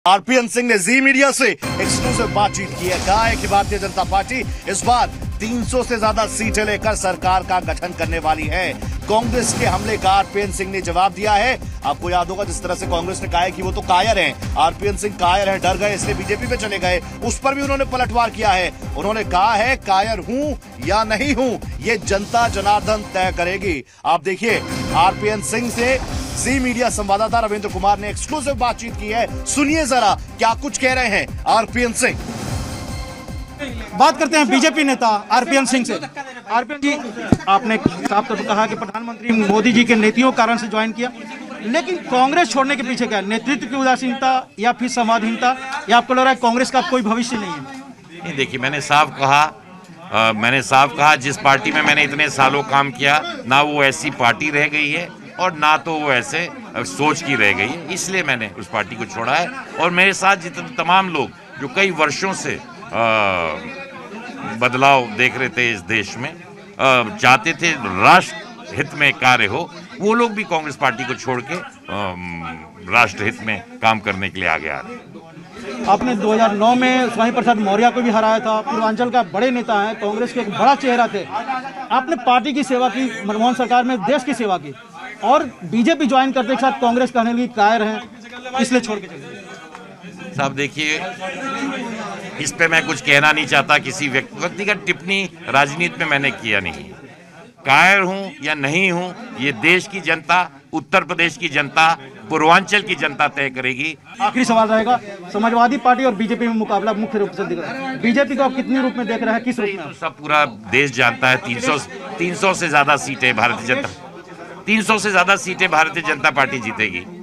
RPN Singh ने जी media से exclusive बातचीत की है। कहा है कि भारतीय जनता पार्टी इस बार 300 से ज्यादा सीटें लेकर सरकार का गठन करने वाली है। कांग्रेस के हमले का आरपीएन सिंह ने जवाब दिया है। आपको याद होगा जिस तरह से कांग्रेस ने कहा है कि वो तो कायर हैं, आरपीएन सिंह कायर हैं, डर गए इसलिए बीजेपी पे चले गए, उस पर भी उन्होंने पलटवार किया है। उन्होंने कहा है कायर हूं या नहीं हूं ये जनता जनार्दन तय करेगी। आप देखिए आरपीएन सिंह से जी मीडिया संवाददाता रविंद्र कुमार ने एक्सक्लूसिव बातचीत की है। सुनिए जरा क्या कुछ कह रहे हैं आरपीएन सिंह। बात करते हैं बीजेपी नेता आरपीएन सिंह से। आरपीएन जी, आपने साफ तौर पर कहा कि प्रधानमंत्री मोदी जी के नीतियों कारण से ज्वाइन किया, लेकिन कांग्रेस छोड़ने के पीछे क्या है? नेतृत्व की उदासीनता या फिर संवादहीनता, या आपको लग रहा है कांग्रेस का कोई भविष्य नहीं है? नहीं, देखिए मैंने साफ कहा जिस पार्टी में मैंने इतने सालों काम किया ना वो ऐसी पार्टी रह गई है और ना तो वो ऐसे सोच की रह गई है, इसलिए मैंने उस पार्टी को छोड़ा है। और मेरे साथ जितने तमाम लोग जो कई वर्षों से बदलाव देख रहे थे इस देश में, चाहते थे राष्ट्र हित में कार्य हो, वो लोग भी कांग्रेस पार्टी को छोड़ के राष्ट्र हित में काम करने के लिए आगे आ रहे हैं। आपने 2009 में स्वामी प्रसाद मौर्य को भी हराया था, पूर्वांचल का बड़े नेता हैं, कांग्रेस के एक बड़ा चेहरा थे। आपने पार्टी की सेवा की, मनमोहन सरकार में देश की सेवा की, और बीजेपी ज्वाइन करने के साथ कांग्रेस कहने लगी कायर हैं, इसलिए छोड़ के चले। साहब देखिए, इस पे मैं कुछ कहना नहीं चाहता, किसी व्यक्तिगत टिप्पणी राजनीति में मैंने किया नहीं। कायर हूं या नहीं हूं ये देश की जनता, उत्तर प्रदेश की जनता, पूर्वांचल की जनता तय करेगी। आखिरी सवाल रहेगा, समाजवादी पार्टी और बीजेपी में मुकाबला मुख्य रूप से दिख रहा है। बीजेपी को आप कितने रूप में देख रहे हैं, किस रूप में? तो सब पूरा देश जानता है। 300 से ज्यादा सीटें भारतीय जनता पार्टी जीतेगी।